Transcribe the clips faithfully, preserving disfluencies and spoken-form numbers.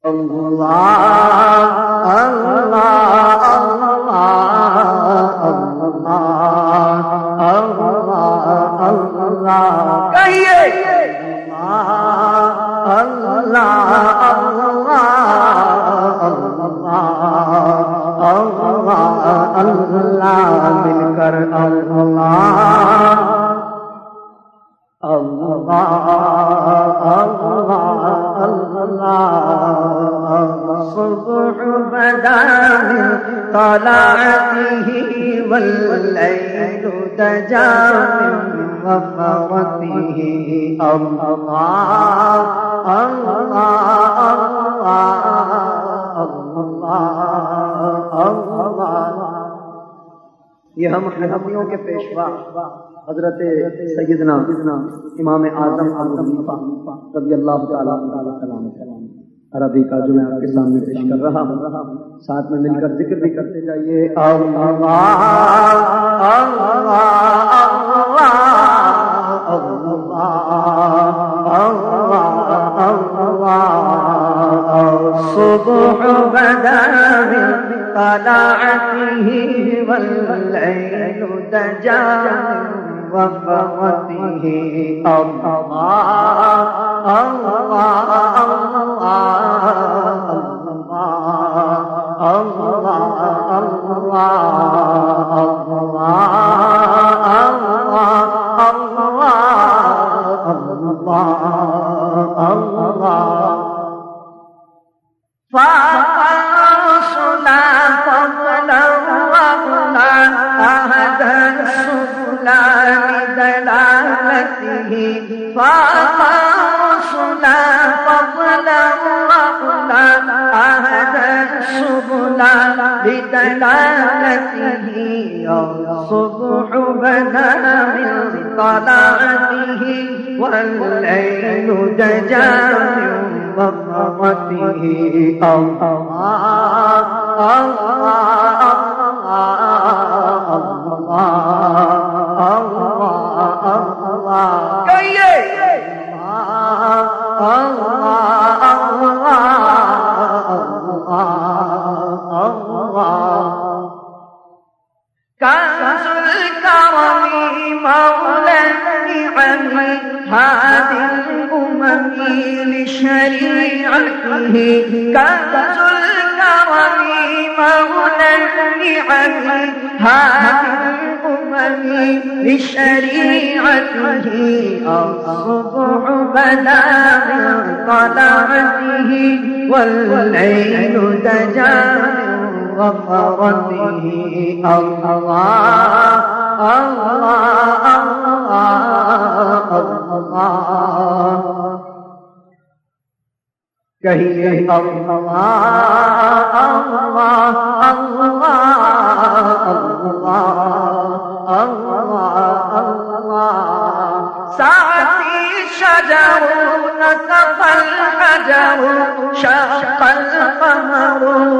اللہ اللہ اللہ اللہ اللہ کہیے اللہ اللہ اللہ مل کر اللہ اللہ اللہ صبح بدا من طلعته والليل دجا من وفرته الله الله الله الله یہ ہم حنفیوں کے پیشوا حضرت سیدنا امام اعظم ابو حنیفہ رضی اللہ تعالیٰ عنہ عربی کا جو میں آپ کے سامنے پیش کر رہا ہوں، ساتھ میں مل کر ذکر بھی کرتے جائیے. اللہ صبح بدا من طلعته والليل دجا وفرته الله الله الصبح بدا من طلعته والليل دجا من وفرته الله الله الله کہیے كنز الكرم مولى النعم هادي الأمم لشريعته كنز الكرم مولى النعم هادي الأمم لشريعته الصبح بدا من طلعته والليل دجا وفرته الله الله الله کہیے اللہ اللہ اللہ اللہ ساعتي شجر نطق الحجر شق القمر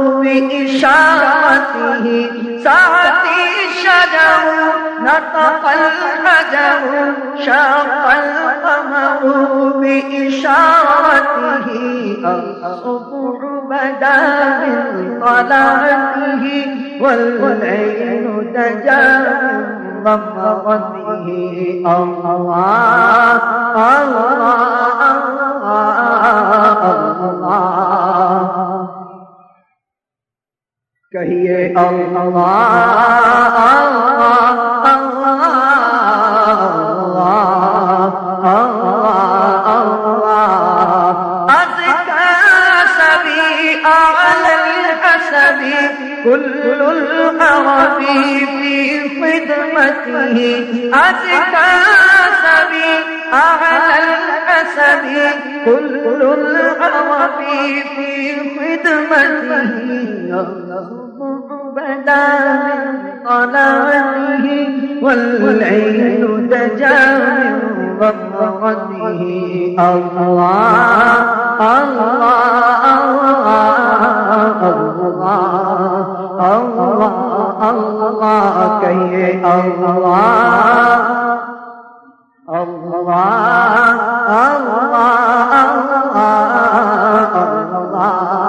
بإشارته ساعتي شجر نطق الحجر شق القمر بإشارته الصبح بدا من طلعته والليل دجا من وفرته الله الله الله کہیے اللہ اللہ اللہ أزكى سبي أعلى الحسب كل العرب في خدمته أزكى سبي أعلى الحسب كل العرب في خدمته بدا من طلعته والليل دجا من وفرته الله الله الله الله کہیے اللہ اللہ اللہ اللہ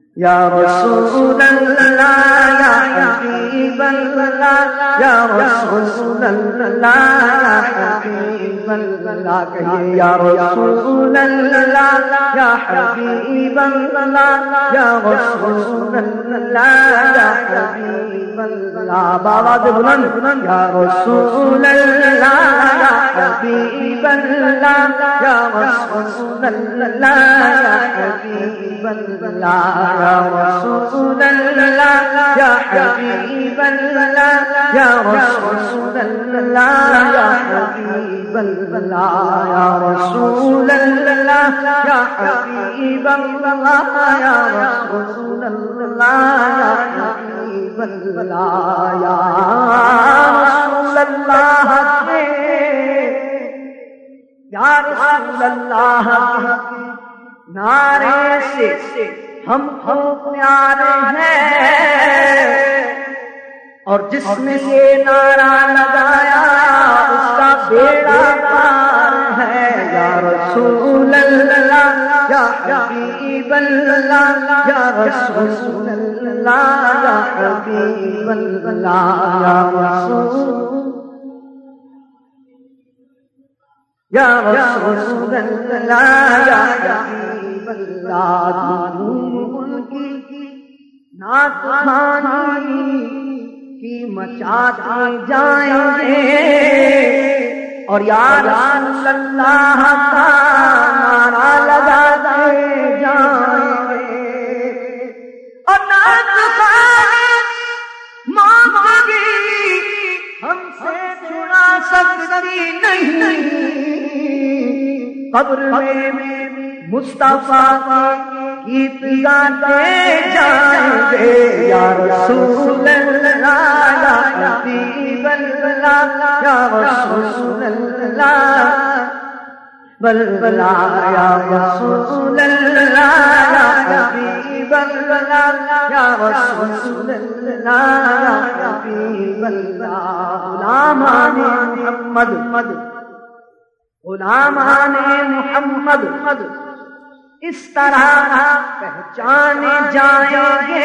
یا رسول اللہ یا حبیب اللہ یا رسول اللہ یا حبیب اللہ کہیے یا رسول اللہ یا حبیب اللہ یا رسول اللہ یا حبیب اللہ باواز بلند یا رسول اللہ یا حبیب اللہ یا رسول اللہ یا حبیب اللہ یا رسول اللہ یا حبیب اللہ یا رسول اللہ یا حبیب اللہ یا رسول اللہ یا حبیب اللہ یا رسول اللہ یا حبیب اللہ یا رسول اللہ یا رسول اللہ نعرے سے ہم کو پیارے ہیں اور جس نے یہ نعرہ لگایا اس کا بیڑا پار ہے یا رسول اللہ یا حبیب اللہ یا رسول اللہ یا حبیب اللہ یا رسول یا رسول اللہ یا حبیب اللہ کی نعت خوانی کی مچاتے جائیں گے اور یا رسول اللہ کا نعرہ لگاتے جائیں گے اور نعت خوانی مانگی ہم سے چھڑا سکتی نہیں قبر میں مصطفیٰ کی گاتے جائیں گے یا رسول اللہ یا حبیب اللہ یا رسول اللہ بلبلا یا رسول اللہ یا حبیب اللہ یا رسول اللہ یا حبیب اللہ غلامان محمد غلامان محمد اس طرح پہچانے جائیں گے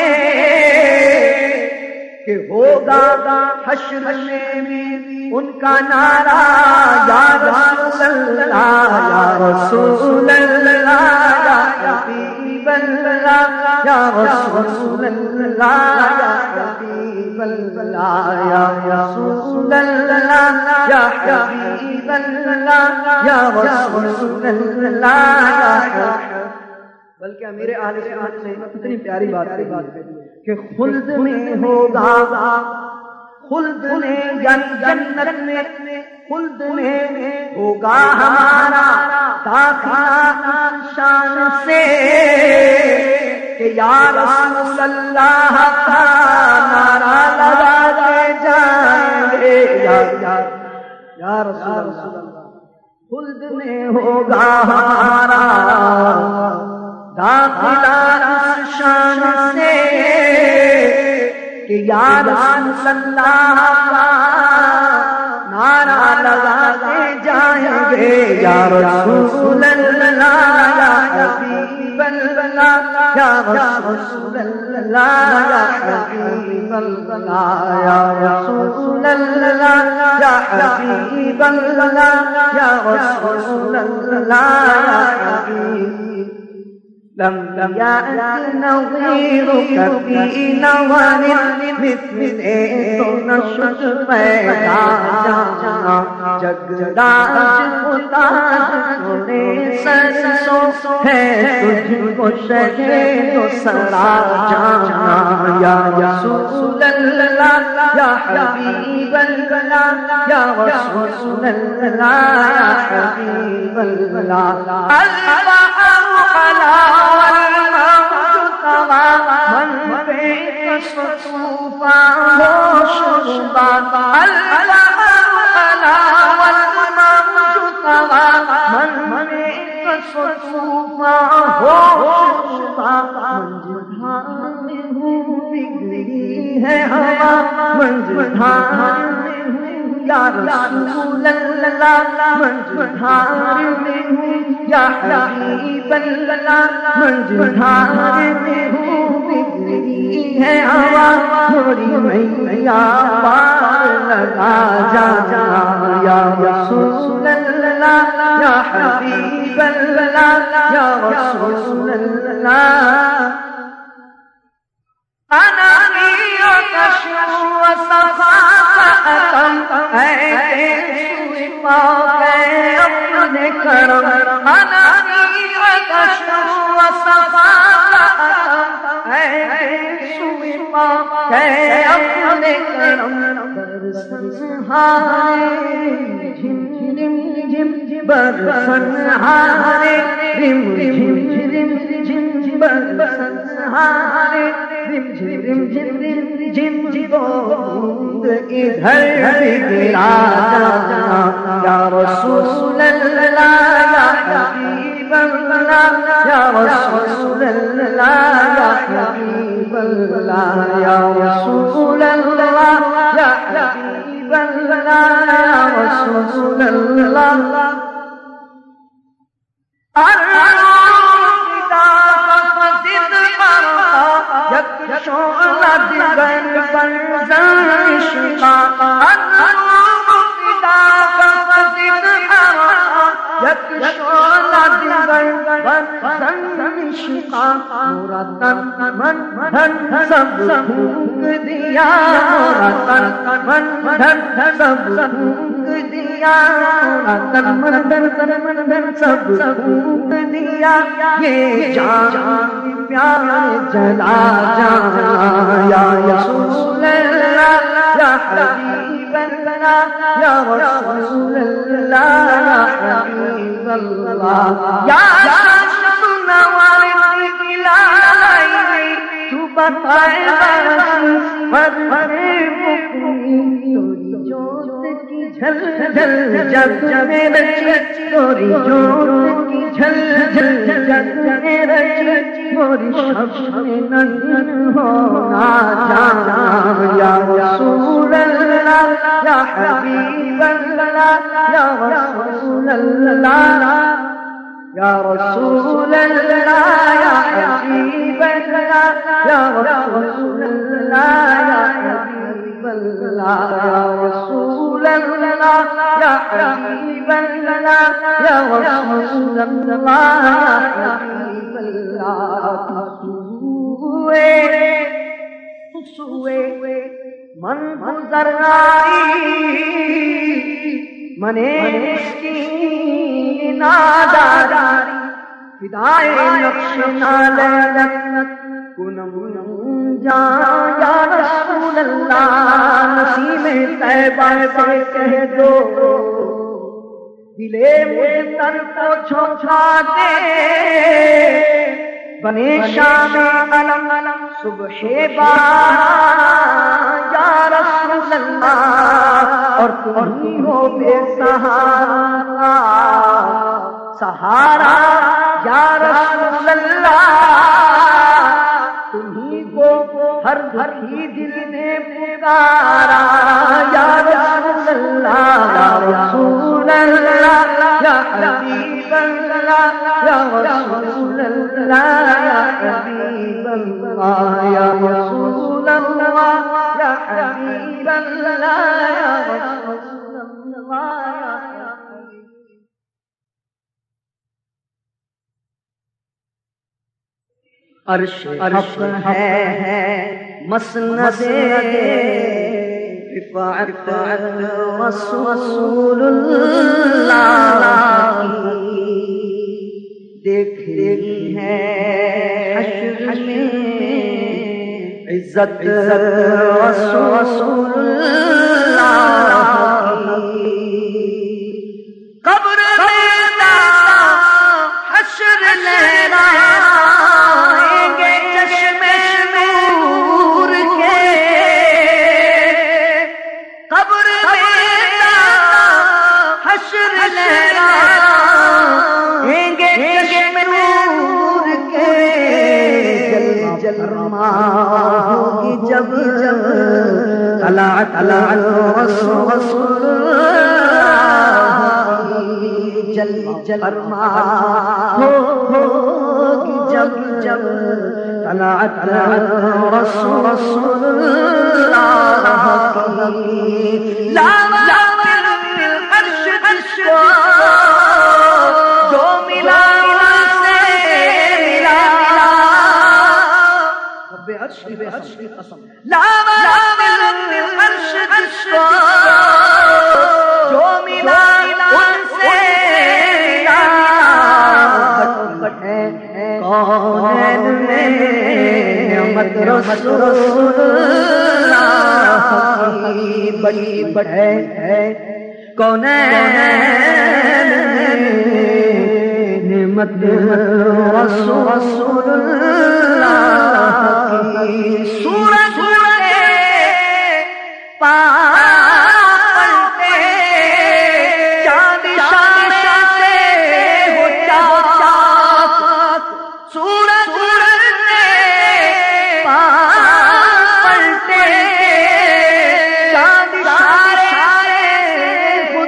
کہ ہوگا حشر میں ان کا نعرہ یا رسول اللہ یا رسول اللہ یا حبیب اللہ یا رسول اللہ یا حبیب اللہ یا رسول اللہ یا حبیب اللہ یا رسول اللہ یا حبیب بلکہ امیر اہل سنت نے اتنی پیاری بات کہی کہ خلد میں ہوگا خلد میں جنت میں خلد میں ہوگا ہمارا داخلہ شان سے کہ یا رسول اللہ کا نعرہ لگاتے جائیں گے یا رسول اللہ خلد میں ہوگا ہمارا داخلہ اس شان سے کہ یا رسول اللہ کا نعرہ لگاتے جائیں گے یا رسول اللہ یا حبیب اللہ یا رسول اللہ یا حبیب اللہ یا رسول اللہ یا حبیب اللہ یا رسول اللہ یا حبیب لم يأت نظيرك في نور مثل تو نشد پیدا جانا جگداج اتاج سر سو ہے تجھ کو شہید و سرا جانا یا رسول اللہ یا حبیب اللہ یا رسول اللہ یا حبیب اللہ اللہ من پہ کسوفا ہوش بابا اللہ من پہ کسوفا ہوش بابا منجھان میں ہوں بگڑی ہے ہوا منجھان میں ہوں یا رسول اللہ منجھان میں ہوں یا حبیب اللہ منجھان میں ہوں حبیب اللہ یا رسول اللہ انا کشف و صفاء اے سوئی پاک اے اپنے کرم انا کشف و صفاء اے سوئی پاک اے اپنے کرم برسنہارے جھم جھم برسنہارے رم جھم رم جھم برسنہارے رم جھم رم جھم رم جھم جھم ادھر بھی گرا جانا یا رسول اللہ یا حبیب اللہ یا رسول اللہ یا حبیب اللہ یا رسول اللہ یا حبیب اللہ یا رسول اللہ یک شعلہ دیگر پر عشقا یک شعلہ دیگر پر عشقا پورا تن من دھن سب پھونک دیا پورا تن من دھن سب پھونک دیا پورا تن من دھن سب پھونک دیا یہ جان پیار جلا جانا یا رسول اللہ یا حبیب اللہ یا رسول اللہ یا حبیب اللہ یا سننا والے الہی تو بتائے برس مرے مکنی توری جوت کی جھل جھل جگ میں رچی توری جوت کی جھل جھل جگ میں رچی موری شب میں نن ہونا جانا یا رسول اللہ یا حبیب اللہ یا رسول اللہ یا رسول اللہ یا حبیب اللہ یا رسول اللہ یا حبیب اللہ یا رسول اللہ یا حبیب اللہ یا رسول اللہ یا حبیب اللہ سوئے سوئے من گزر آئی منے مسکین ناداری فدائے نقش نالت کنم جا یا رسول اللہ نسیم طیبہ سے کہہ دو دلے مجتر کو چھوچھا دے بنے شام علم صبح باران یا رسول اللہ اور تمہیں ہو بے سہارا سہارا یا رسول اللہ تمہیں کو ہر دکھی دل نے پکارا یا رسول اللہ یا رسول اللہ یا حبیب اللہ یا رسول اللہ یا حبیب اللہ یا رسول اللہ یا حبیب اللہ یا رسول اللہ یا عرش حق ہے مسند رفعت رسول اللہ دیکھتی ہے حشر میں عزت رسول اللہ قبر میں حشر لہرائیں گے چشم نور کے قبر میں حشر لہرائیں گے چشم نور کے جل جلما ہوگی جب طلعت طلعت رسول جل جلما ہوگی جب جب طلعت طلعت رسول اللہ لا لا العرش تشکو رب عرش کی قسم لا رب عرش جس کو جو ملا ان سے کونین میں نعمت رسول اللہ کی بڑی بڑی ہے کونین نعمت رسول اللہ کی سورج پالتے چاند سے ہو چاک سورج پالتے چاند ہو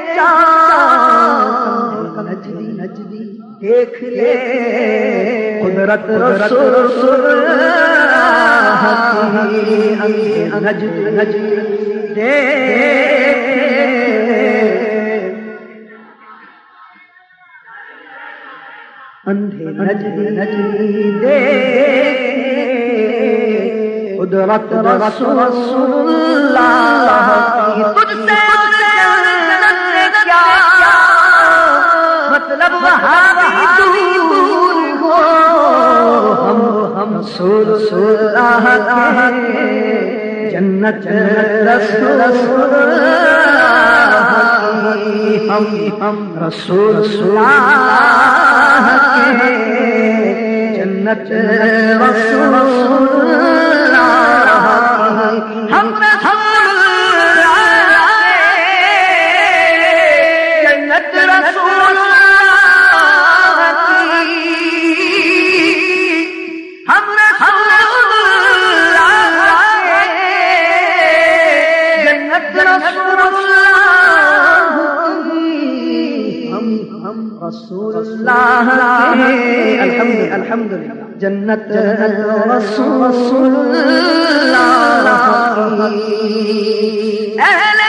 چاک نجدی نجدی دیکھ لے قدرت رسول اللہ کی نجدی نجدی دیکھ اندھے نجدی نجدی دیکھ قدرت رسول اللہ کی تجھ سے کیا مطلب وہاں دور ہو ہم ہم رسول اللہ کے جنت رسول اللہ کی ہم ہم رسول اللہ کے جنت رسول اللہ ہم رسول اللہ جنت رسول ہم رسول اللہ جنت رسول اللہ ہم ہم رسول اللہ الحمد الحمدللہ جنت رسول اللہ اہل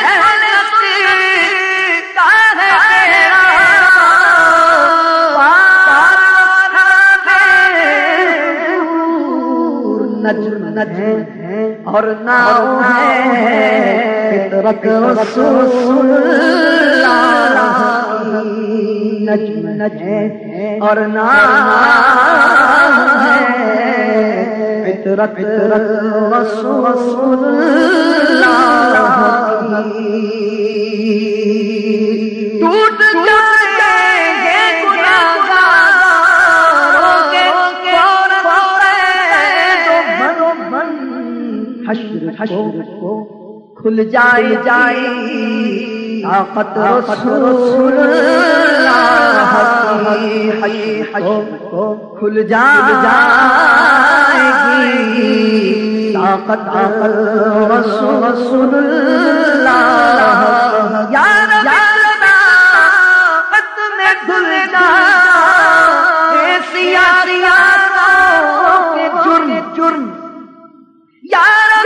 نجم ہے اور ناؤ ہے فطرت رسول اللہ نجم ہے اور ناؤ ہے فطرت رسول اللہ ٹوٹ جائیں گے حشر کو کھل جائے جائے طاقت رسول اللہ کی حشر کو کھل جائے گی طاقت رسول اللہ یا رب طاقت میں دھل جائے سیاریوں کے جرم جرم یا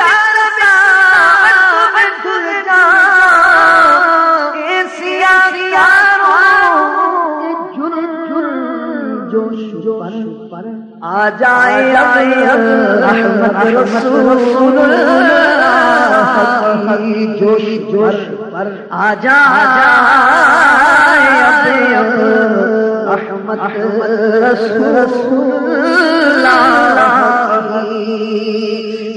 آ جائے رحمت رسول اللہ کی جوش جوش پر آ جائے رحمت رسول اللہ کی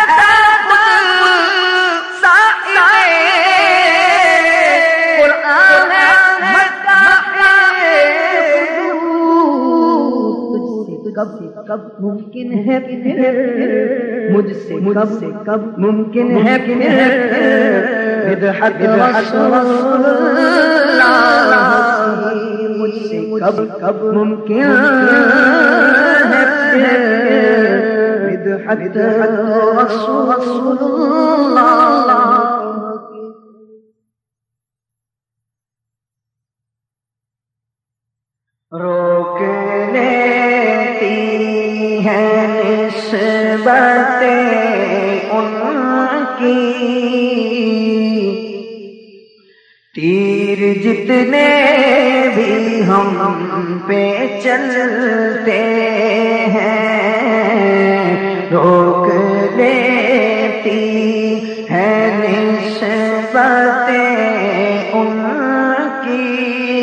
کب کب ممکن ہے پھر مجھ سے کب سے کب ممکن ہے پھر بدحت رسول اللہ مجھ سے کب کب ممکن ہے پھر بدحت رسول اللہ روکنے نسبتیں ان کی تیر جتنے بھی ہم پہ چلتے ہیں روک لیتی ہے نسبتیں ان کی،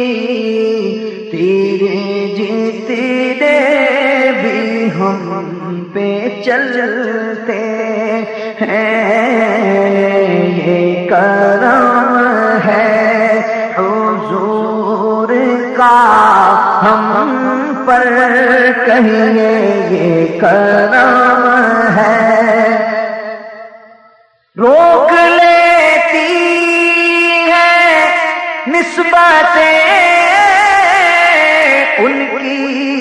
تیر جتنے بھی ہم پہ چلتے ہیں، یہ کرم ہے حضور کا ہم پر، کہیے یہ کرم ہے۔ روک لیتی ہے نسبتیں ان کی،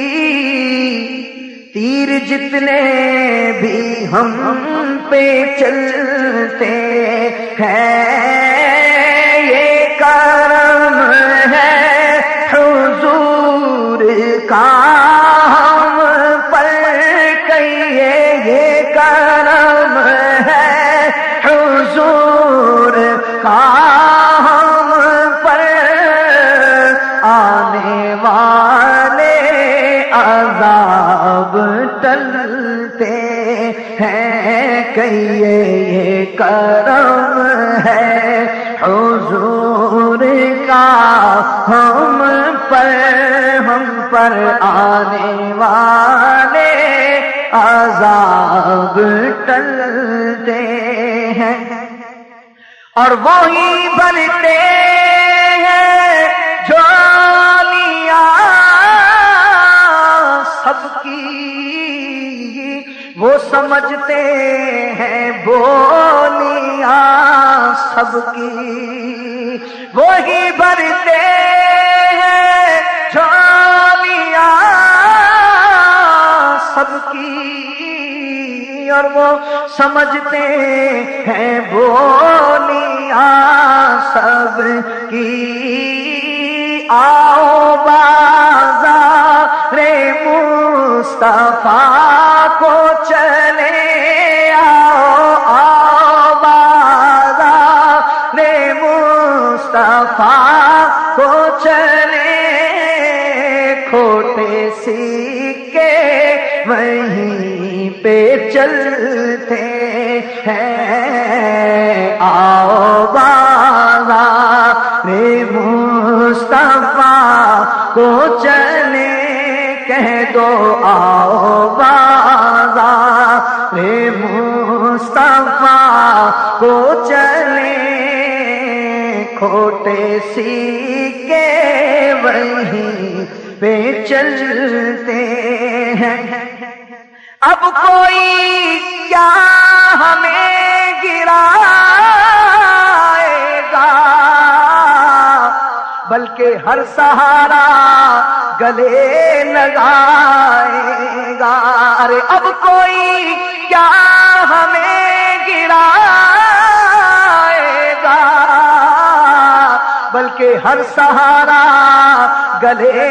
تیر جتنے بھی ہم پہ چلتے ہیں، یہ کرم ہے حضور کا ہم پر، کہیے یہ کرم ہے حضور کا ہم پر، آنے والے عذاب ٹلتے ہیں، کہیے یہ کرم ہے حضور کا ہم پر، ہم پر آنے والے عذاب ٹلتے ہیں، اور وہی بنتے ہیں جھولیاں سب کی، وہ سمجھتے ہیں بولیاں سب کی، وہی بھرتے ہیں جھولیاں سب کی، اور وہ سمجھتے ہیں بولیاں سب کی، آؤ بازار مصطفیٰ کو چلے، آؤ آؤ بازار مصطفیٰ کو چلے، کھوٹے سکے وہیں پہ چلتے ہیں، آؤ بازار مصطفیٰ کو چلے، کہہ دو آؤ بازار مصطفیٰ کو چلے، کھوٹے سکے وہیں پہ چلتے ہیں، اب کوئی کیا ہمیں گرائے گا، بلکہ ہر سہارا گلے لگائے گا، ارے اب کوئی کیا ہمیں گرائے گا، بلکہ ہر سہارا گلے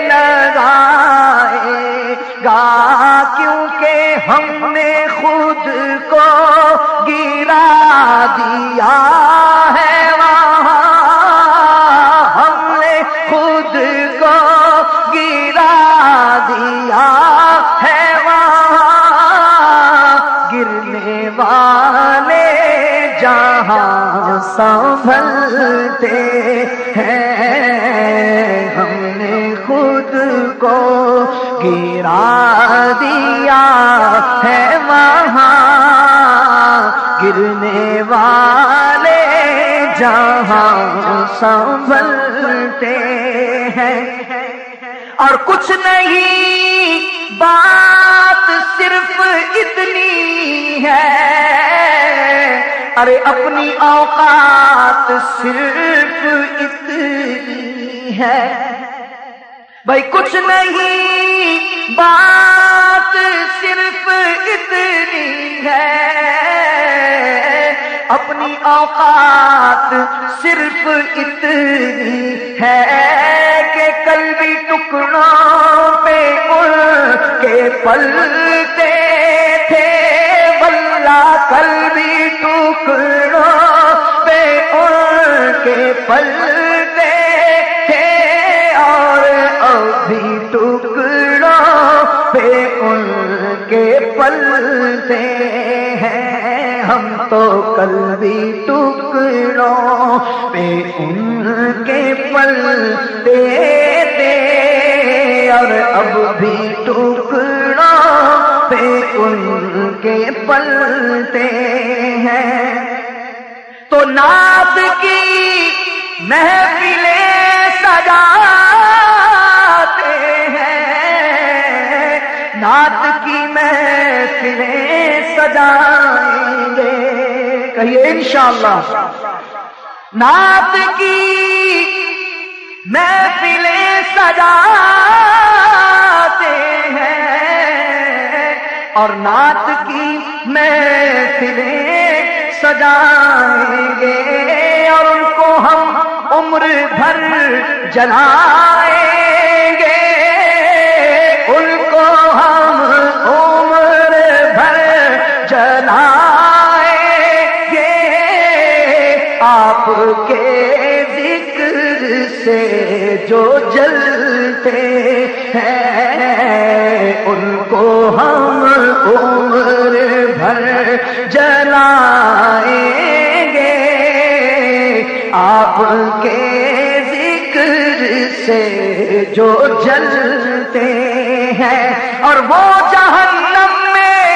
لگائے گا، کیونکہ ہم نے خود کو گرا دیا ہے وہاں، ہم نے خود کو گرا دیا ہے وہاں، گرنے والے جہاں سنبھلتے ہیں، ہم نے خود کو گرا دیا ہے وہاں، گرنے والے جہاں سنبھلتے ہیں، اور کچھ نہیں بات صرف اتنی ہے، ارے اپنی اوقات صرف اتنی ہے، بھائی کچھ نہیں بات صرف اتنی ہے، اپنی اوقات صرف اتنی ہے کہ کل بھی ٹکڑوں پہ ان کے پلتے تھے، واللہ کل بھی ٹکڑوں پہ ان کے پلتے تھے، اور ابھی ٹکڑوں پہ ان کے پلتے ہیں ہم تو کل بھی ٹکڑوں پہ ان کے پلتے تھے اور اب بھی ٹکڑوں پہ ان کے پلتے ہیں. تو نعت کی محفلیں سجاتے ہیں, نعت کی محفلیں سجائیں گے, کہیے انشاءاللہ. نعت کی محفلیں سجاتے ہیں اور نعت کی محفلیں سجائیں گے اور ان کو ہم عمر بھر جلائیں گے, ان کو ہم عمر بھر جلائیں گے. آپ کے ذکر سے جو جلتے ہیں ان کو ہم عمر بھر جلائیں گے. آپ کے ذکر سے جو جلتے ہیں اور وہ جہنم میں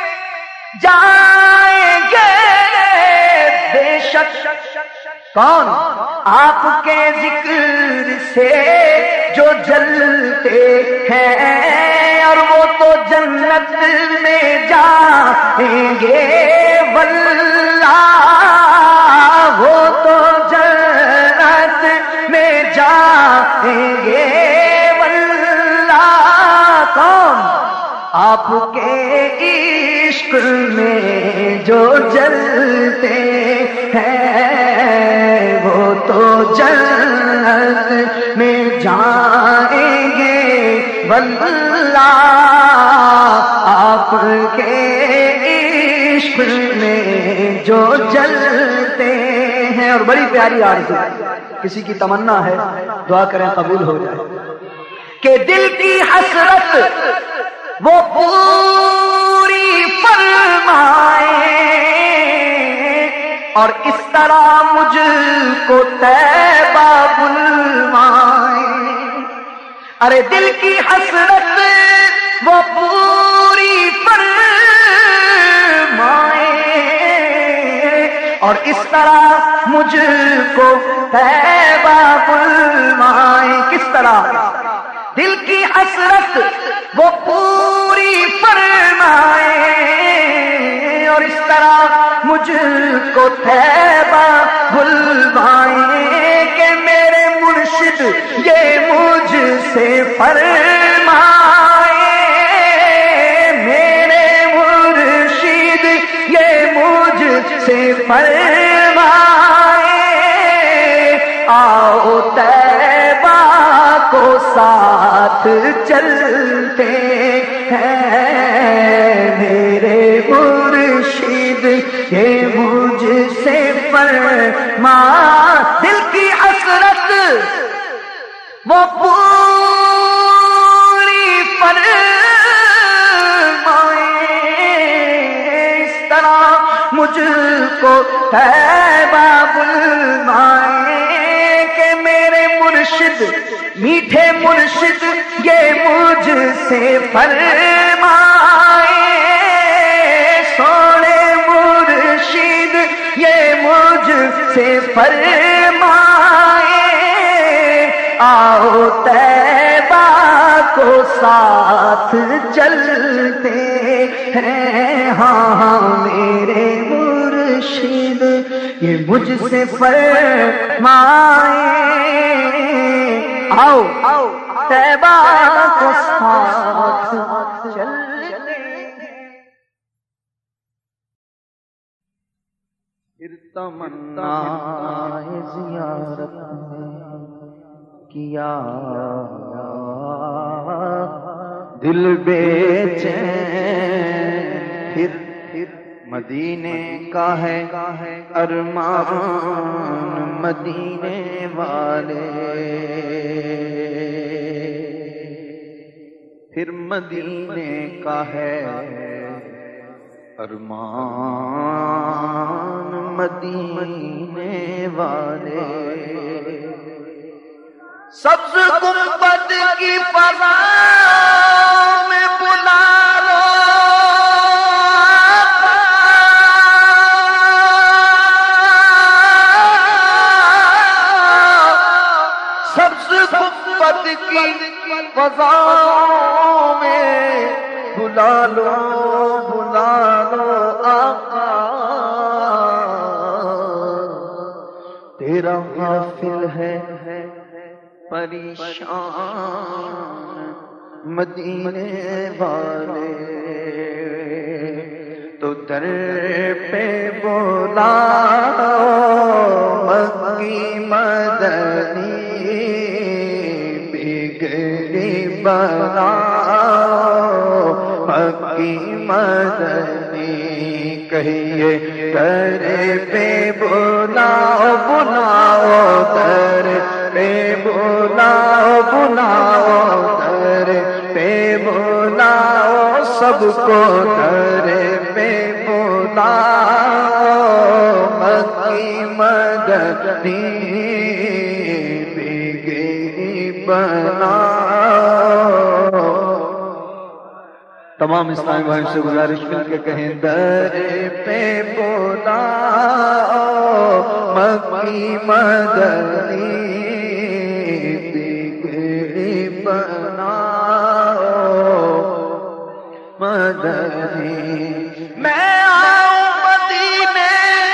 جائیں گے بے شک. کون؟ آپ کے ذکر سے جو جلتے ہیں اور وہ تو جنت میں جائیں گے واللہ, وہ تو جنت میں جائیں گے واللہ. کون؟ آپ کے عشق میں جو جلتے ہیں وہ تو جنت میں جائیں گے واللہ. آپ کے عشق میں جو جلتے ہیں. اور بڑی پیاری آرزو, کسی کی تمنا ہے, دعا کریں قبول ہو جائے, کہ دل کی حسرت وہ پوری فرمائے اور اس طرح مجھ کو طیبہ بلوائے. ارے دل کی حسرت وہ پوری فرمائے اور اس طرح مجھ کو طیبہ بلوائے. کس طرح؟ دل کی حسرت وہ پوری فرمائے اور اس طرح مجھ کو طیبہ بلوائے کہ میرے مرشد یہ مجھ سے فرمائے, میرے مرشد یہ مجھ سے فرمائے. آؤ طیبہ کو ساتھ چلتے ہیں, میرے مرشد یہ مجھ سے فرما. دل کی حسرت وہ پوری فرمائے اس طرح مجھ کو طیبہ بلوائے کہ میرے مرشد میٹھے مرشد یہ مجھ سے فرمائے. سونے مرشد یہ مجھ سے فرمائے. آؤ طیبہ کو ساتھ چلتے ہیں, ہاں ہاں میرے مرشد یہ مجھ سے فرمائے. آؤ طیبہ کو ساتھ چلتے ہیں. پھر تمنا زیارت کیا دل بے چین, پھر مدینے کا ہے ارمان مدینے والے, پھر مدینے کا ہے ارمان مدینے والے سبز گنبد کی فضا میں بلا لو سبز گنبد کی فضا میں بلا لو بلا لو آقا تیرا غافل ہے پریشان مدینے والے تو در پہ بولا مکی مدنی بگڑی بنا مکی مدنی کہیے در پہ بلاؤ بلاؤ در پہ بلاؤ بلاؤ در پہ بلاؤ سب کو در پہ بلاؤ مکی مدنی بگڑی بناؤ تمام اسلامی بھائیوں سے گزارش مل کے کہیں در پہ بلاؤ مکی مدنی بگڑی بناؤ مدنی میں آؤں مدینے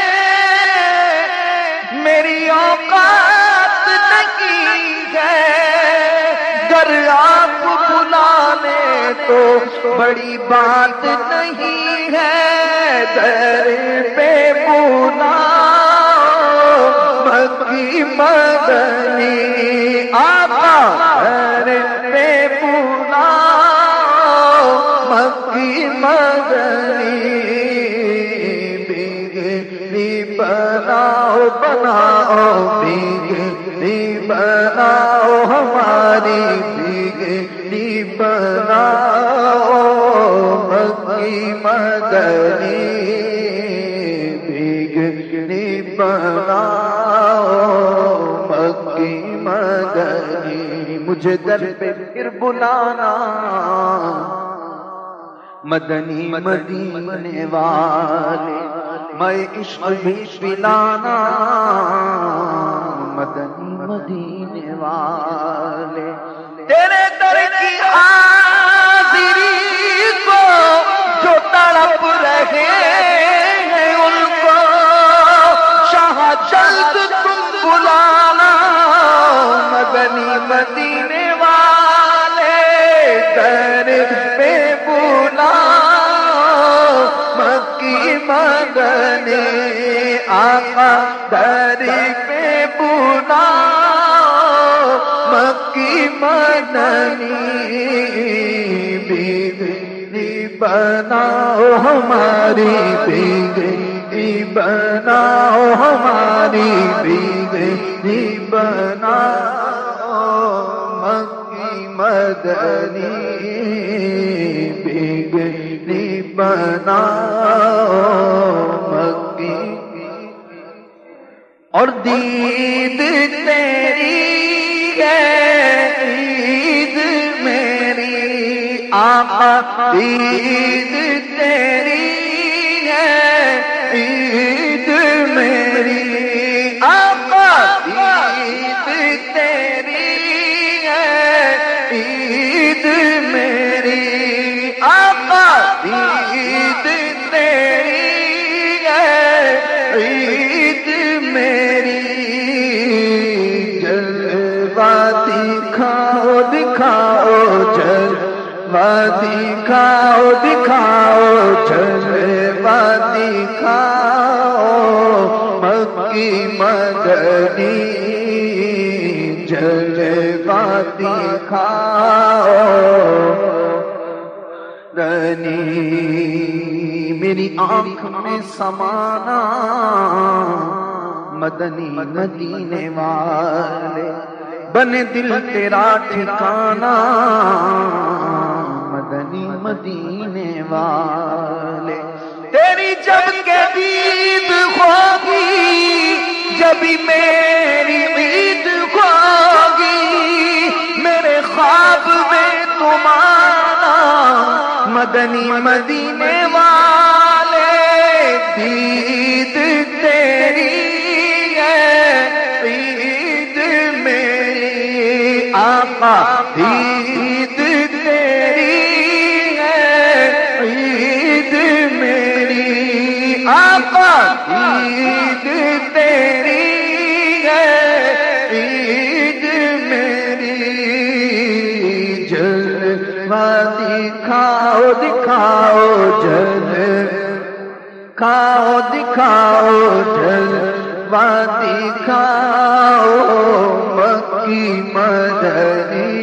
میری اوقات نہیں ہے گر آپ بلا لیں تو بڑی بات نہیں ہے در پہ بلاؤ مکی مدنی آقا در پہ بلاؤ مکی مدنی بگڑی بناؤ بناؤ بگڑی بناؤ ہماری بگڑی بناؤ مکی مدنی بگڑی بناؤ مکی مدنی مجھے در پہ پھر بلانا مدنی مدینے والے میں عشق بھی پلانا مدنی مدینے والے تیرے در کی حاضری کو جو تڑپ رہے ہیں ان کو شاہ جلد تم بلانا مدنی مدینے والے در پہ بلاؤ مکی مدنی آقا در پہ بلاؤ مکی مدنی بگڑی بناؤ ہماری بگڑی بناؤ ہماری بگڑی بناؤ مکی مدنی بگڑی بناؤ مکی اور دید تیری ہے عید میری آقا دید تیری ہے عید میری آقا عید تیری ہے عید میری آقا عید تیری ہے عید میری جلوہ دکھاؤ دکھاؤ جلوہ دکھاؤ دکھاؤ جلوہ دکھاؤ مکی مدنی جلوہ دکھاؤ رنی میری آنکھ میں سمانا مدنی مدینے والے بنے دل تیرا ٹھکانا مدنی مدینے والے تیری جب کے عید ہوگی جب میری عید ہوگی میرے خواب میں تمہارا مدنی مدینے والے عید تیری ہے عید میری آقا عید تیری ہے عید میری آقا عید تیری ہے عید میری جلوہ دکھاؤ دکھاؤ جل کھاؤ دکھاؤ جلوہ دکھاؤ مکی مدنی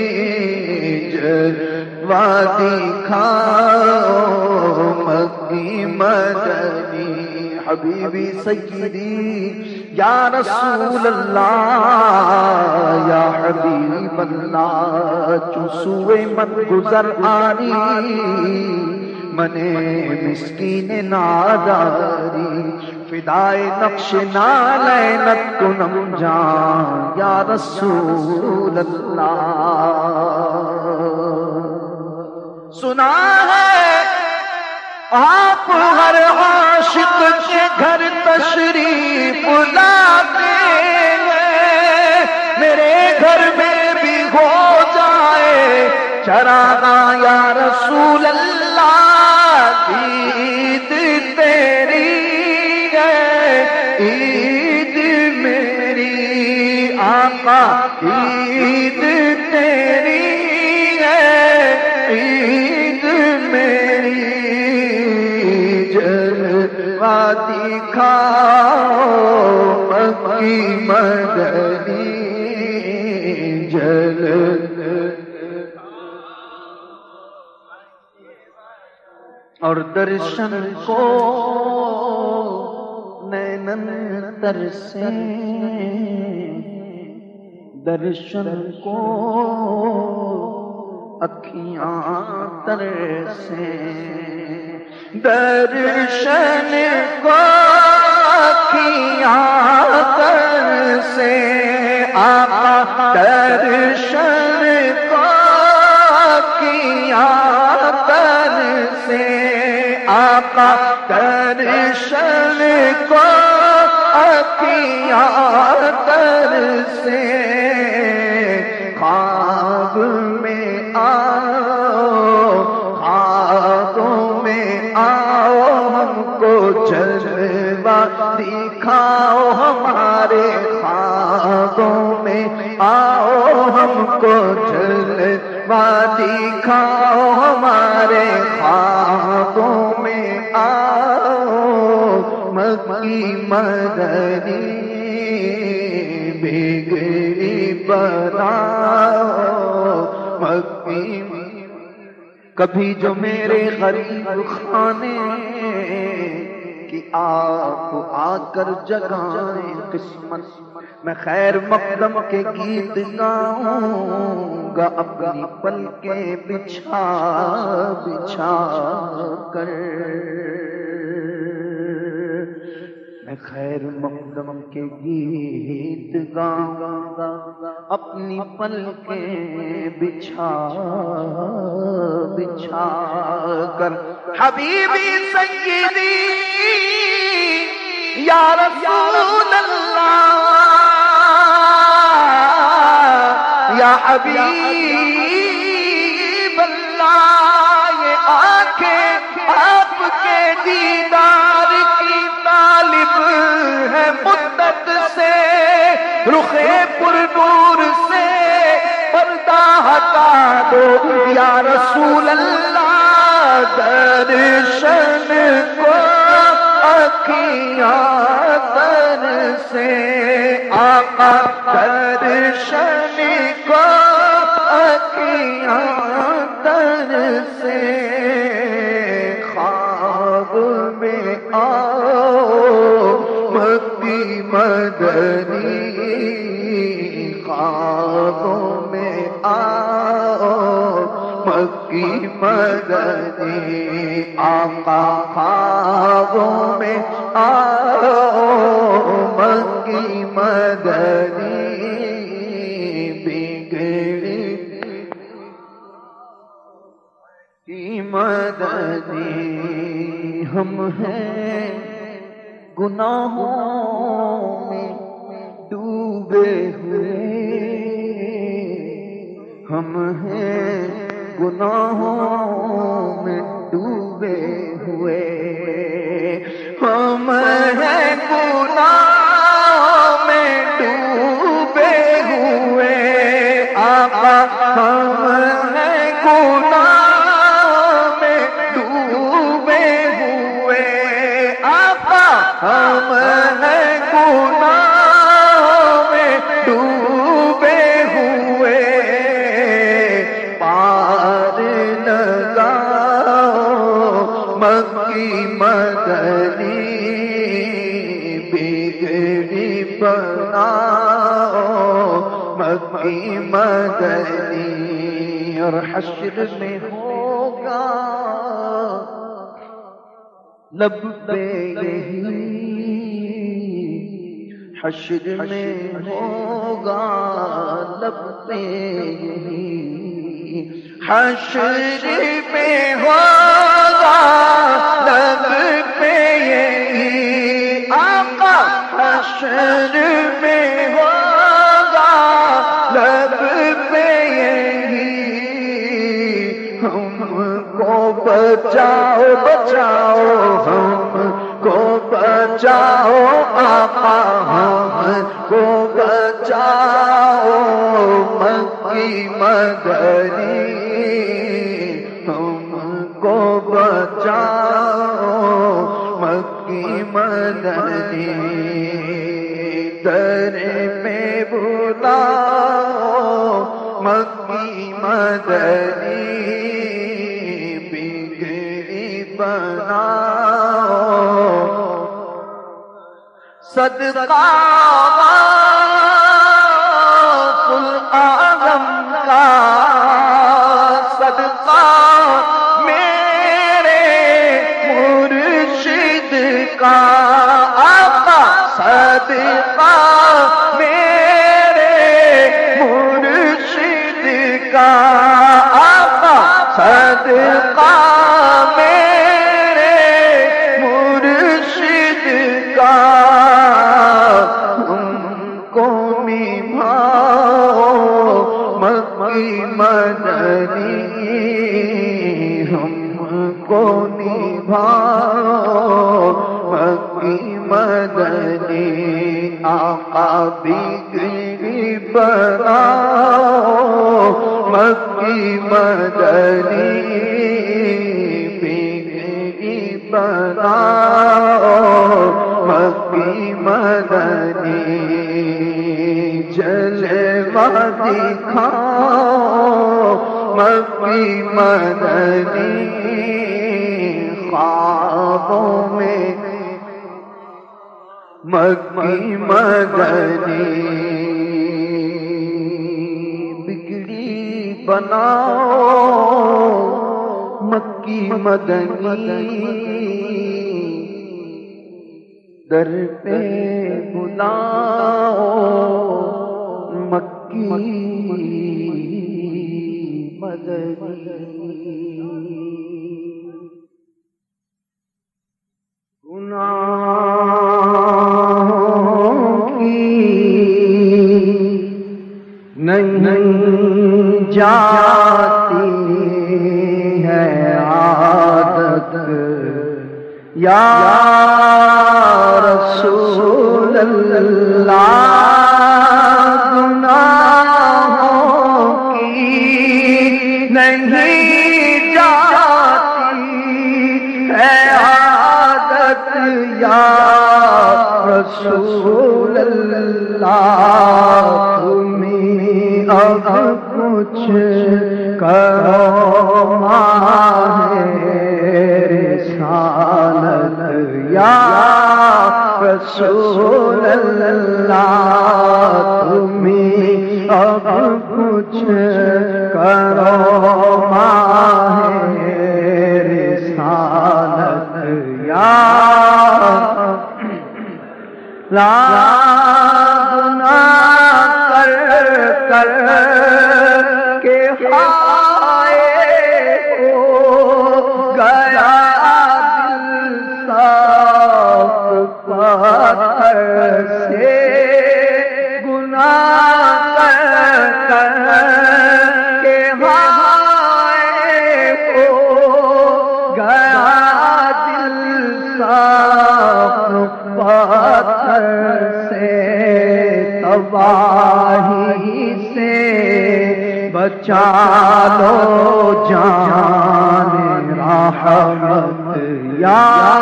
جلوہ دکھاؤ مکی مدنی حبیبی سیدی یا رسول اللہ یا حبیب اللہ چسوے من گزر آنی منے مسکین ناداری فدائے نقش نالینت کنم جان یا رسول اللہ سنا ہے آپ ہر عاشق کے گھر تشریف لاتے ہیں میرے گھر میں بھی ہو جائے چراغاں یا رسول اللہ عید تیری ہے عید میری آقا عید تیری ہے عید میری جلوہ دکھاؤ مکی مدنی جلوہ اور درشن کو نینن ترسے درشن کو اکھیاں ترسے درشن کو اکھیاں ترسے آقا درشن کو اکھیاں ترسے آقا درشن کو اکھیاں ترسے خواب میں آؤ خوابوں میں آؤ ہم کو جلوہ دکھاؤ ہمارے خوابوں میں آؤ ہم کو جلوہ دکھاؤ ہمارے خوابوں میں آؤ مکی مدنی بگڑی بناؤ مکی کبھی جو میرے غریب خانے کی آپ آ کر جگائیں قسمت میں خیر مقدم کے گیت گاؤں گا اپنی پلکیں بچھا بچھا کر میں خیر مقدم کے گیت گاؤں گا اپنی پلکیں بچھا بچھا کر حبیبی سیدی یا رسول اللہ یا حبیب اللہ یہ آنکھیں آپ کے دیدار کی طالب ہے مدت سے رخ پر نور سے پردہ ہٹا دو یا رسول اللہ درشن کو اکھیاں ترسے آقا درشن کو اکھیاں ترسے خواب میں آؤ مکی مدنی خوابوں میں آؤ مکی مدنی آقا میں آؤ مکی مدنی بگڑی کی مدنی ہم ہیں گناہوں میں ڈوبے ہوئے ہم ہیں گناہوں میں ڈوبے ہوئے ہم ہیں گناہوں میں ڈوبے ہوئے آقا ہم ہیں گناہوں میں ڈوبے ہوئے آقا ہم ہیں گناہوں میں ڈوبے ہوئے پار لگاؤ مکی مدنی بگڑی بناؤ مکی مدنی اور حشر میں ہوگا لب پہ یہی حشر میں ہوگا لب پہ یہی حشر میں ہوگا لب پہ یہی آقا حشر میں ہوگا لب پہ یہی ہم کو بچاؤ بچاؤ ہم کو بچاؤ آقا ہم کو بچاؤ مکی مدنی ہم کو بچاؤ مکی مدنی در میں بلاؤ مکی مدنی بگڑی بناؤ صدقہ غوث اعظم کا صدقہ میرے مرشد کا آقا صدقہ میرے مرشد کا آقا صدقہ میرے مرشد کا مکی مدنی ہم کو نبھاؤ مکی مدنی آقا بگڑی بناؤ مکی مدنی بگڑی بناؤ مکی مدنی جلوہ دکھاؤ مکی مدنی خوابوں میں مکی مدنی بگڑی بناؤ مکی مدنی در پہ بلاؤ مکی مدنی گناہوں کی نہیں جاتی ہے عادت یا رسول اللہ گناہوں کی نہیں جاتی ہے عادت یا رسول اللہ تمہیں اب کچھ کرو ماہ رسالت یا رسول اللہ تمہیں اب کچھ کرو ماہ رسالت یا لا گناہ کر کر کے ہائے ہو گیا دل صاف پتھر سے، گناہ کر کر کے ہائے ہو گیا دل صاف پتھر سے، تباہی سے بچا لو جان رحمت یا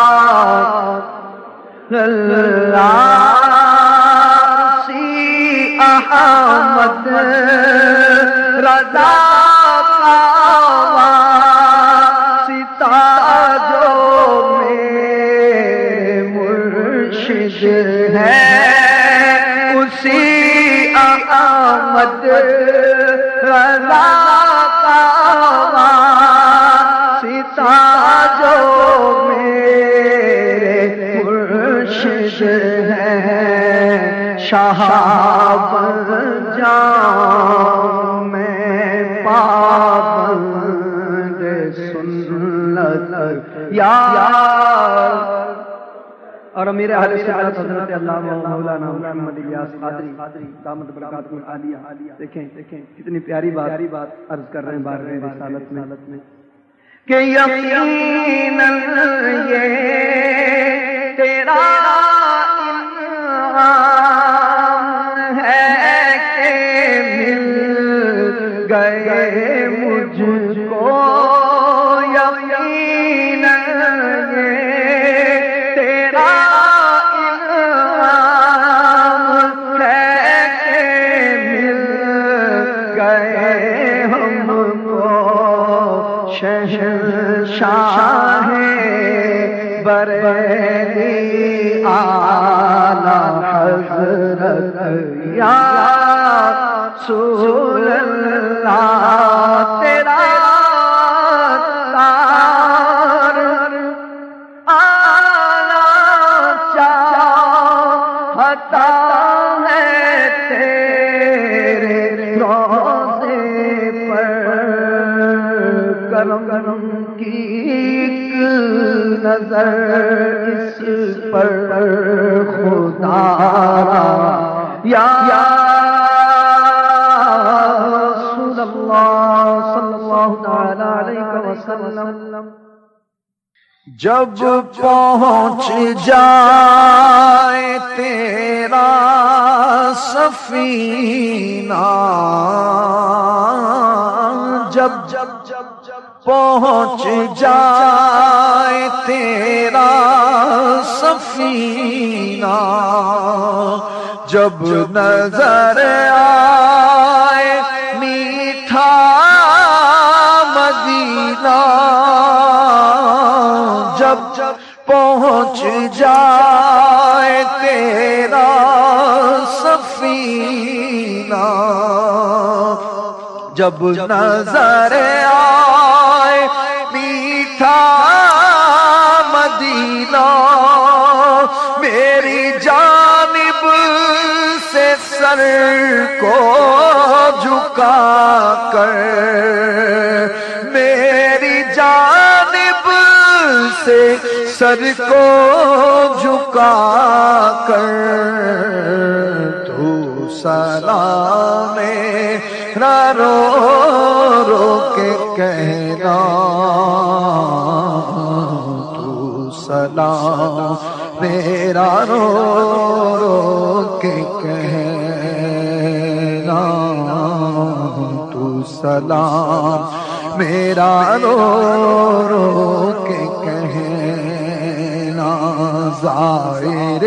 اللہ، سی احمد رضا کا واسطہ جو میرے مرشد ہے، اسی احمد رضا کا واسطہ جو میرے مرشد ہے، شہاب جام میں پابند سنت یا اور امیر اہل سنت حضرت علامہ مولانا محمد الیاس قادری دامت برکاتہ العالیہ، دیکھیں دیکھیں کتنی پیاری بات عرض کر رہے ہیں بارہویں رسالت میں کہ یقیناً یہ تیرا انعام ہے کہ مل گئے مجھ کو، یقیناً یہ تیرا انعام ہے کہ مل گئے ہم کو، شہنشاہ بریلی اعلیٰ حضرت یا رسول اللہ، تیرا تار آنا چاہتا ہے تیرے روضے پر، کرم کرم کی ایک نظر اس پر خدا یا رسول اللہ صلی اللہ تعالی علیہ وسلم، جب پہنچ جائے تیرا سفینہ، جب جب جب پہنچ جائے تیرا سفینہ، جب نظر آئے میٹھا مدینہ، جب جب پہنچ جائے تیرا سفینہ، جب نظر آئے میٹھا مدینہ، میری جانب سے سر کو جھکا کر، میری جانب سے سر کو جھکا کر، تو سلام میرا رو رو کے کہنا، تو سلام میرا رو رو کے کہنا، تو سلام میرا رو رو کے کہنا، ظاہر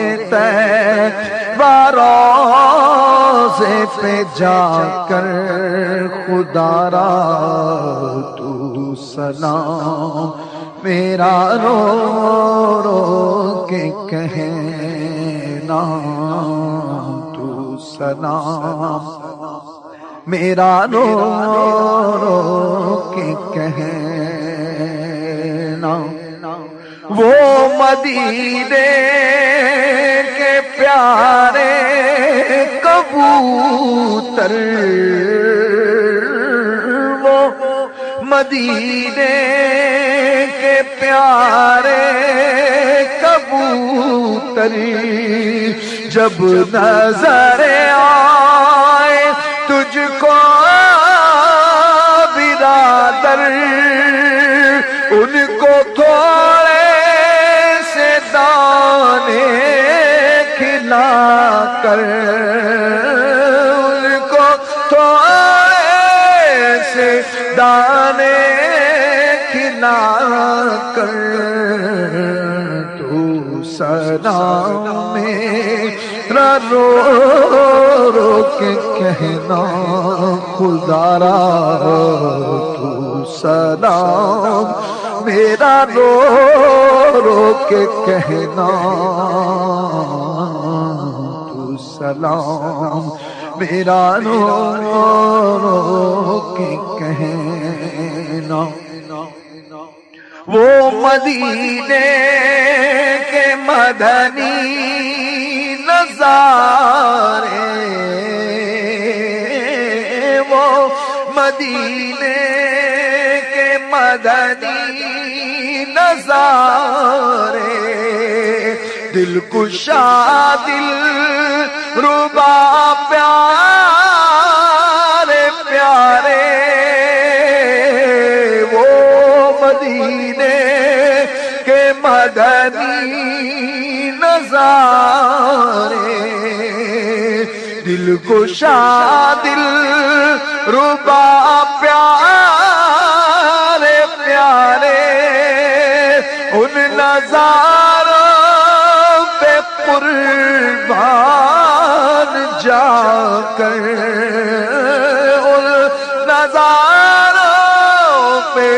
طیبہ روضے پہ جا کر خدا را تو سلام میرا رو رو کے کہنا، تو سلام میرا رو رو کے کہنا، وہ مدینے کے پیارے کبوتر وہ مدینے کے پیارے کبوتر جب نظر آئے تجھ کو برادر ان کو تھوڑے سے دانے کھلا کر ان کو تھوڑے سے دانے کھلا کر تو سلام میرا رو رو کے کہنا خدا را تو سلام میرا رو رو کے کہنا تو سلام میرا رو رو کے کہنا وہ مدینے کے مدنی نظارے وہ مدینے کے مدنی نظارے دل کشا دل ربا پیارے پیارے وہ مدینے کے مدنی نظارے دل کشا دل ربا پیارے پیارے ان نظاروں پہ قربان جا کر ان نظاروں پہ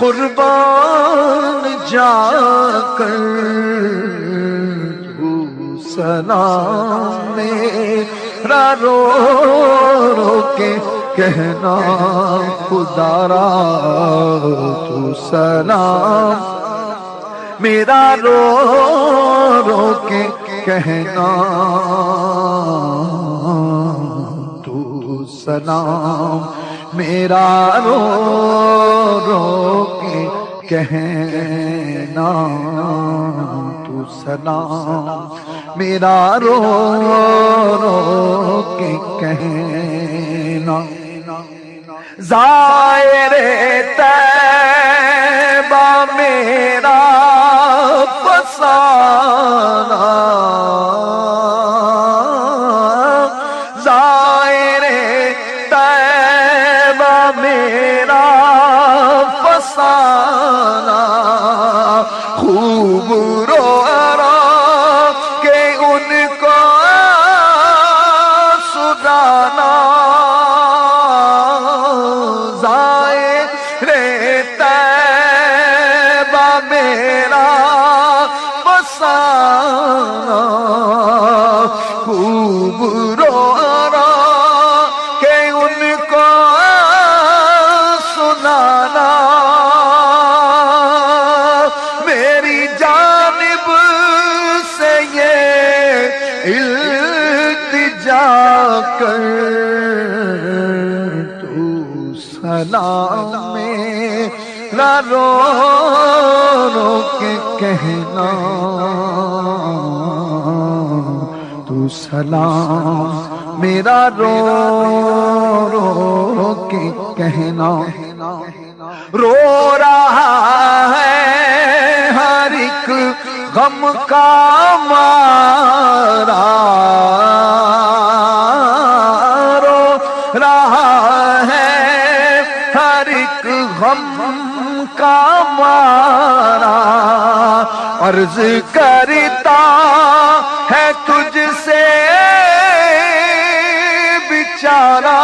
قربان جا کر تو سلام میرا رو رو کے کہنا خدا را تو سلام میرا رو رو کے کہنا تو سلام میرا رو رو کے کہنا تو سلام میرا رو رو کے کہنا زائر طیبہ میرا فسانہ زائر طیبہ میرا فسانہ خوب رو رو کہ ان کو سنانا خوب رو رو کہ ان کو سنانا میری جانب سے یہ التجا کر تو سلام میرا رو رو کے کہنا تو سلام میرا رو رو کے کہنا رو رہا ہے ہر ایک غم کا مارا رو رہا ہے ہر ایک غم کا مارا عرض کرتا ہے تجھ سے بیچارہ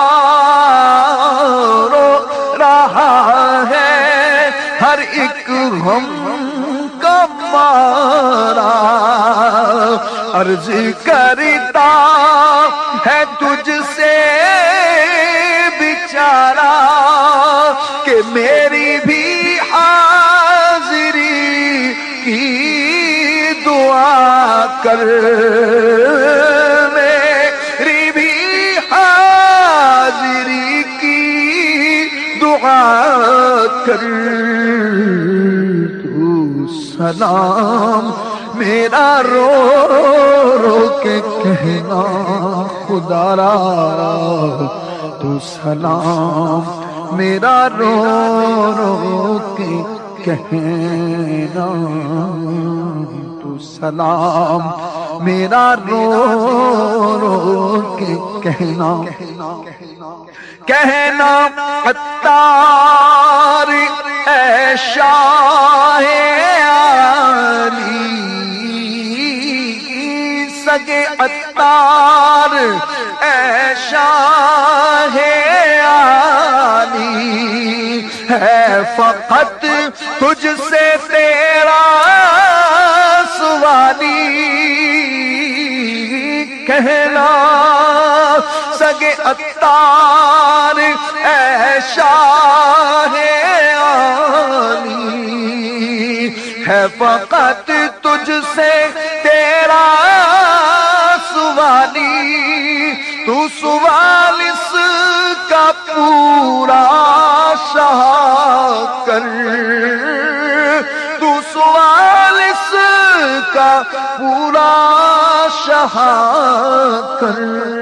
رو رہا ہے ہر ایک غم کا مارا عرض کرتا ہے تجھ سے بیچارہ کہ میری بھی حاضری کی دعا کر کر تو سلام میرا رو رو کے کہنا خدا را تو سلام میرا رو رو کے کہنا تو سلام میرا رو رو کے کہنا کہنا عطار اے شاہ علی سگے عطار اے شاہ علی ہے فقط تجھ سے تیرا سوالی کہنا سگے عطار اے شاہ علی ہے فقط تجھ سے تیرا سوالی تو سوال اس کا پورا شاہ کر تو سوال اس کا پورا شاہ کر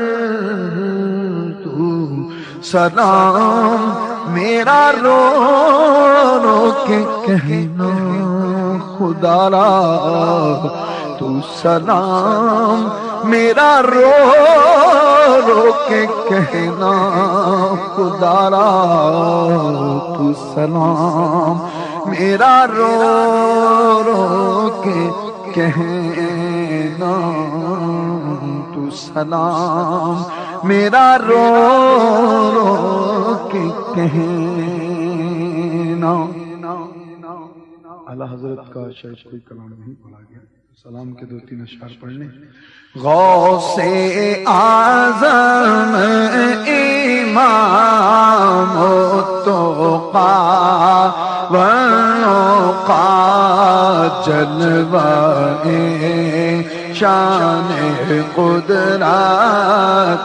تو سلام میرا رو رو کے کہنا خدا را تو سلام میرا رو رو کے کہنا خدا را تو سلام میرا رو رو کے کہنا تو سلام میرا رو رو کے کہنا. اعلیٰ حضرت کا شاید کوئی کلام نہیں پڑھا گیا، سلام کے دو تین اشعار پڑھنے. غوث اعظم امام التقا والنقا جلوہ شان قدرت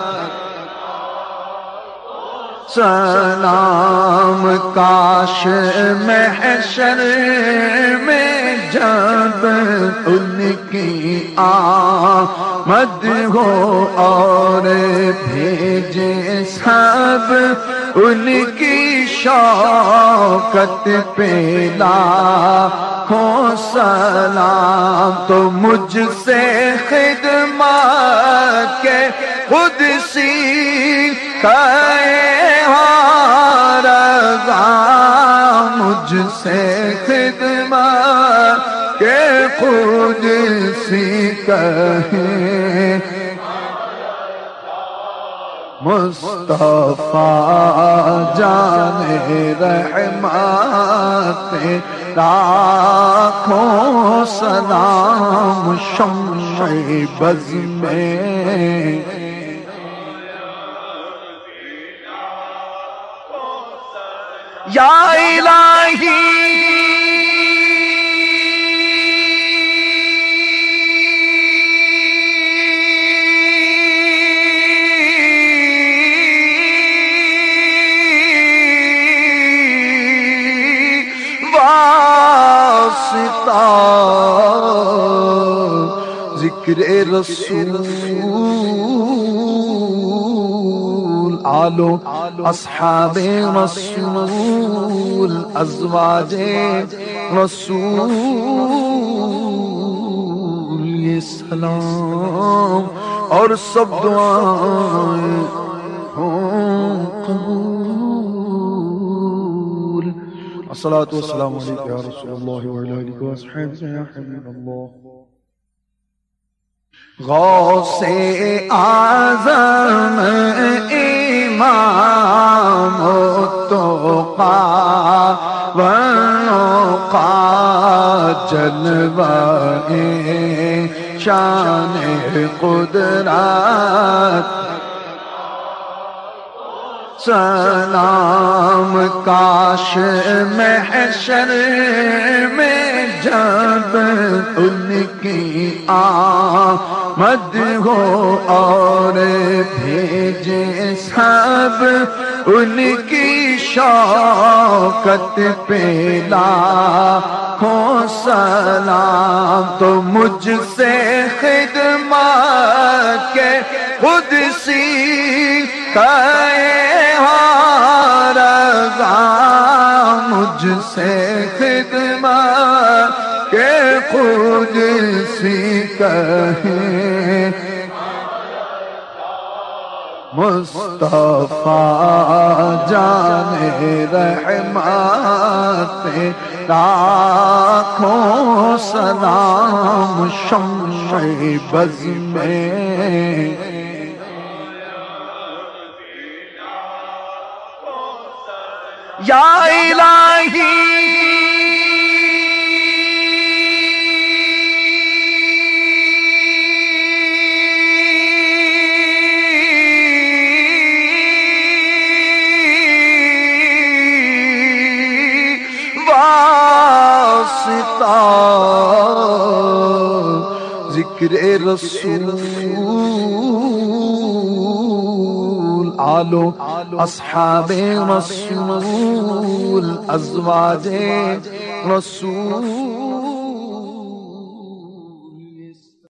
سلام کاش محشر میں جب ان کی آمد ہو اور بھیجے سب ان کی شوکت پہ لاکھوں سلام تو مجھ سے خدمت کے خود سی مجھ سے خدمت کے خود سی کہیں مصطفیٰ جان رحمت لاکھوں سلام شمع بز میں یا الہی واسطہ ذکر رسول آلو اصحاب رسول ازواج رسول یہ سلام اور سب دعائیں ہوں قبول. الصلاة والسلام علیکہ یا رسول اللہ وعلی آلہ وصحبہ یا حبیب اللہ. غوث اعظم امام التقا والنقا جلوہ شان قدرت سلام کاش محشر میں جب ان کی آمد ہو اور بھیجے سب ان کی شوکت پہ لاکھوں سلام، تو مجھ سے خدمت کے خود سی کہے ہارگاں، مجھ سے خدمت کے خود سی کہے مصطفیٰ جان رحمت، لاکھوں سلام شمع بز میں یا الہی ذکر رسول، آلو اصحاب رسول، ازواج رسول